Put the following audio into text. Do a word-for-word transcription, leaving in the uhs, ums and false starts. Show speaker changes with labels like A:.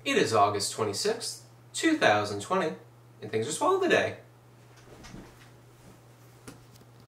A: It is August twenty-sixth, two thousand twenty, and things are swell today.